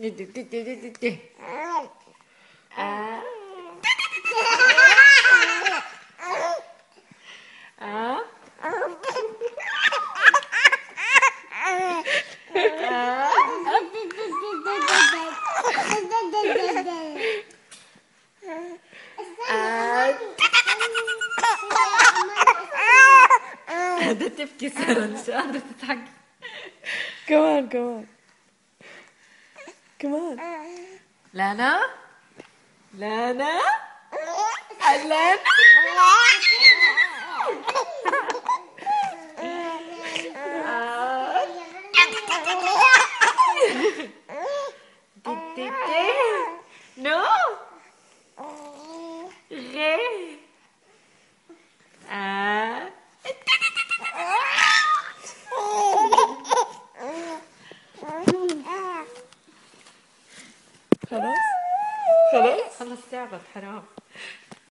قاعدة تبكي سارة، مش قادرة تضحك. كمان كمان كمان. لانا لانا لانا نو غي خلاص خلاص خلص تعبت حرام.